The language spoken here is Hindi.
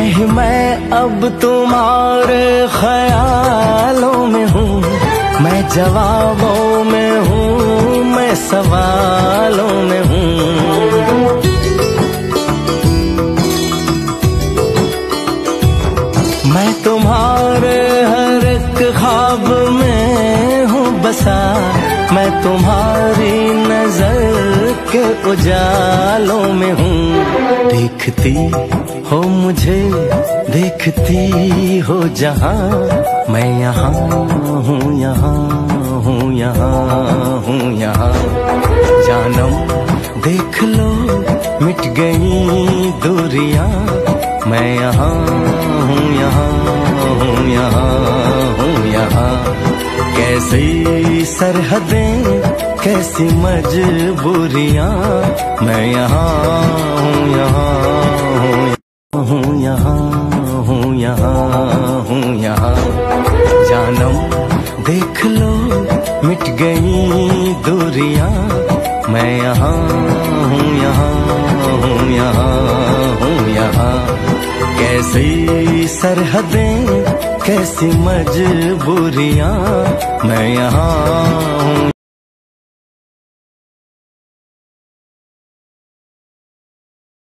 मैं अब तुम्हारे ख्यालों में हूँ, मैं जवाबों में हूँ, मैं सवालों में हूँ। मैं तुम्हारे हर एक ख्वाब में हूँ बसा, मैं तुम्हारी नजर के उजालों में हूँ। देखती हो मुझे, देखती हो जहाँ, मैं यहाँ हूँ, यहाँ हूँ, यहाँ हूँ, यहाँ। जानम देख लो मिट गई दूरियां, मैं यहाँ हूँ, यहाँ हूँ, यहाँ हूँ, यहाँ। कैसी सरहदें, कैसी मजबूरियां, मैं यहाँ हूँ, यहाँ हूँ, यहाँ हूँ, यहाँ हूँ, यहाँ। जानम देख लो मिट गई दूरियां, मैं यहाँ हूँ, यहाँ हूँ, यहाँ हूँ, यहाँ। कैसी सरहदें, कैसी मजबूरियां, मैं यहाँ हूँ।